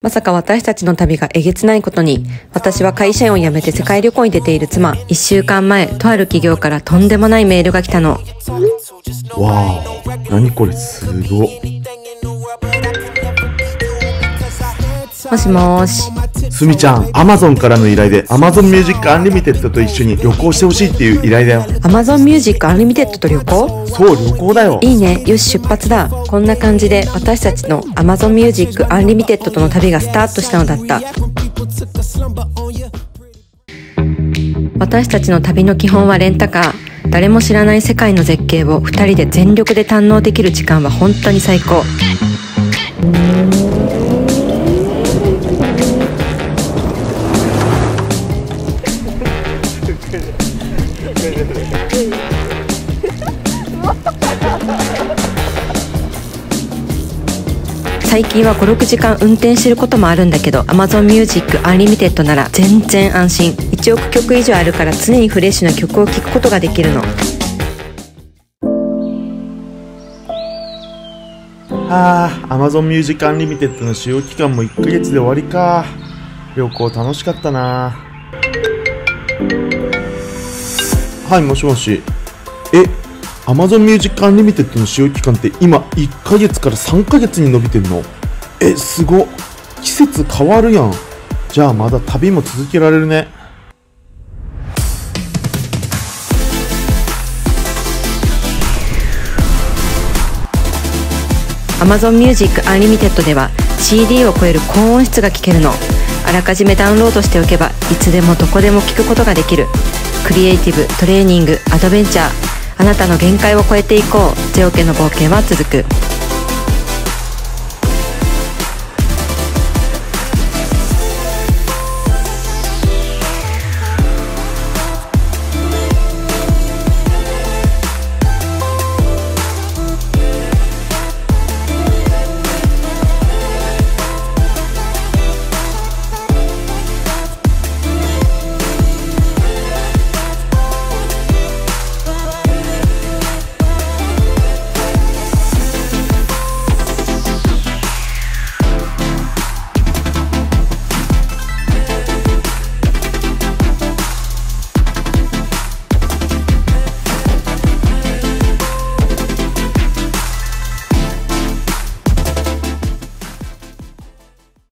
まさか私たちの旅がえげつないことに。私は会社員を辞めて世界旅行に出ている妻。1週間前、とある企業からとんでもないメールが来たの。 わー、何これ、すごっ。 もしもーし。 すみちゃん、Amazon からの依頼で Amazon Music Unlimited と一緒に旅行してほしいっていう依頼だよ。 Amazon Music Unlimited と旅行？ そう、旅行だよ。 いいね。よし、出発だ。こんな感じで私たちの Amazon Music Unlimited との旅がスタートしたのだった。私たちの旅の基本はレンタカー。誰も知らない世界の絶景を2人で全力で堪能できる時間は本当に最高。最近は 5,6 時間運転してることもあるんだけど Amazon Music Unlimited なら全然安心。1億曲以上あるから常にフレッシュな曲を聴くことができるの。 Amazon Music Unlimited の使用期間も1ヶ月で終わりか。旅行楽しかったな。はい、もしもし。Amazon Music Unlimited の使用期間って今1ヶ月から3ヶ月に伸びてんの？すごっ。季節変わるやん。じゃあまだ旅も続けられるね。 Amazon Music Unlimited では CD を超える高音質が聴けるの。あらかじめダウンロードしておけばいつでもどこでも聴くことができる。クリエイティブ、トレーニング、アドベンチャー、あなたの限界を超えていこう。ゼオ家の冒険は続く。